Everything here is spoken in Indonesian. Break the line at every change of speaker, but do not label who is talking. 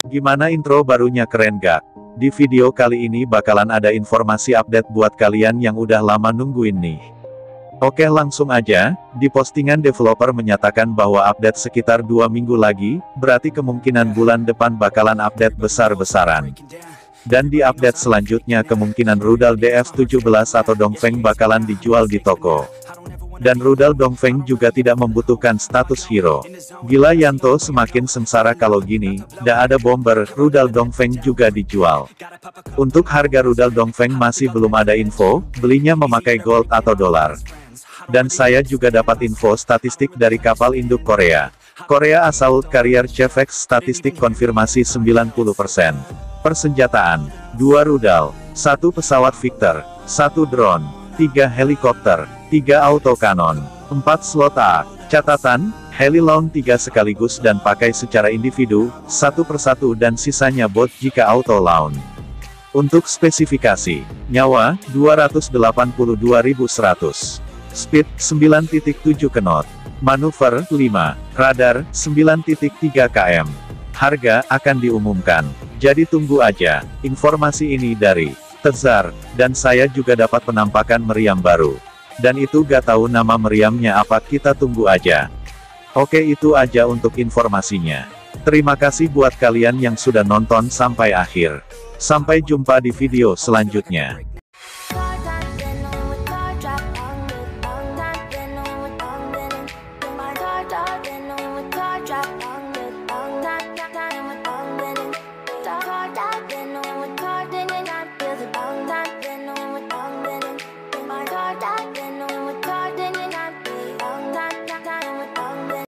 Gimana intro barunya, keren gak? Di video kali ini bakalan ada informasi update buat kalian yang udah lama nungguin nih. Oke, langsung aja. Di postingan developer menyatakan bahwa update sekitar 2 minggu lagi, berarti kemungkinan bulan depan bakalan update besar-besaran. Dan di update selanjutnya kemungkinan rudal DF-17 atau Dongfeng bakalan dijual di toko. Dan rudal Dongfeng juga tidak membutuhkan status hero. Gila Yanto, semakin sengsara kalau gini, ndak ada bomber, rudal Dongfeng juga dijual. Untuk harga rudal Dongfeng masih belum ada info, belinya memakai gold atau dolar. Dan saya juga dapat info statistik dari kapal induk Korea. Korea Assault Carrier Chefex statistik konfirmasi 90%. Persenjataan, 2 rudal, 1 pesawat Victor, 1 drone, 3 helikopter, 3 autokanon, 4 slot A. Catatan, heli launch 3 sekaligus dan pakai secara individu, satu persatu dan sisanya bot jika auto launch. Untuk spesifikasi, nyawa, 282.100. Speed, 9.7 knot. Manuver, 5. Radar, 9.3 km. Harga, akan diumumkan. Jadi tunggu aja. Informasi ini dari Tezar, dan saya juga dapat penampakan meriam baru. Dan itu gak tahu nama meriamnya apa, kita tunggu aja. Oke, itu aja untuk informasinya. Terima kasih buat kalian yang sudah nonton sampai akhir. Sampai jumpa di video selanjutnya.